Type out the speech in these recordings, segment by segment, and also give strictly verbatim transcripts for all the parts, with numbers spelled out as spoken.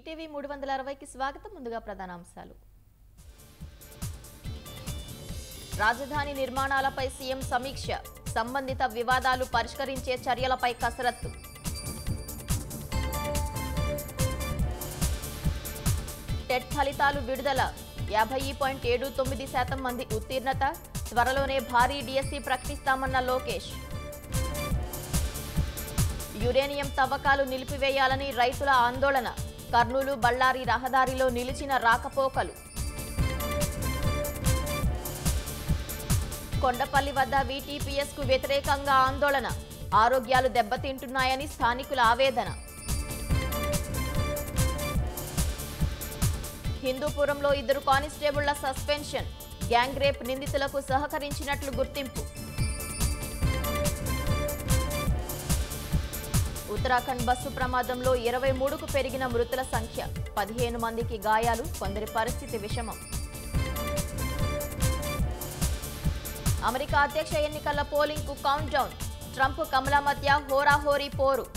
ETV మూడు వందల అరవైకి స్వాగతం. ముందుగా ప్రధానాంశాలు. రాజధాని నిర్మాణాలపై సీఎం సమీక్ష, సంబంధిత వివాదాలు పరిష్కరించే చర్యలపై కసరత్తు. టెట్ ఫలితాలు విడుదల, యాభై పాయింట్ ఏడు తొమ్మిది శాతం మంది ఉత్తీర్ణత, త్వరలోనే భారీ డిఎస్సి ప్రకటిస్తామన్న లోకేష్. యురేనియం తవ్వకాలు నిలిపివేయాలని రైతుల ఆందోళన, కర్నూలు బళ్ళారి రహదారిలో నిలిచిన రాకపోకలు. కొండపల్లి వద్ద వీటీపీఎస్ కు వ్యతిరేకంగా ఆందోళన, ఆరోగ్యాలు దెబ్బతింటున్నాయని స్థానికుల ఆవేదన. హిందూపురంలో ఇద్దరు కానిస్టేబుళ్ల సస్పెన్షన్, గ్యాంగ్ రేప్ నిందితులకు సహకరించినట్లు గుర్తింపు. ఉత్తరాఖండ్ బస్సు ప్రమాదంలో ఇరవై మూడుకు పెరిగిన మృతుల సంఖ్య, పదిహేను మందికి గాయాలు, కొందరి పరిస్థితి విషమం. అమెరికా అధ్యక్ష ఎన్నికల పోలింగ్ కు కౌంట్ డౌన్, ట్రంప్ కమలా మధ్య హోరాహోరీ పోరు.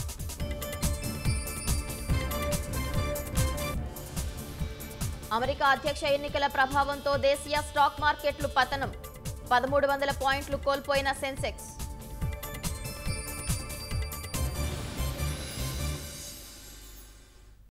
అమెరికా అధ్యక్ష ఎన్నికల ప్రభావంతో దేశీయ స్టాక్ మార్కెట్లు పతనం, పదమూడు వందల పాయింట్లు కోల్పోయిన సెన్సెక్స్.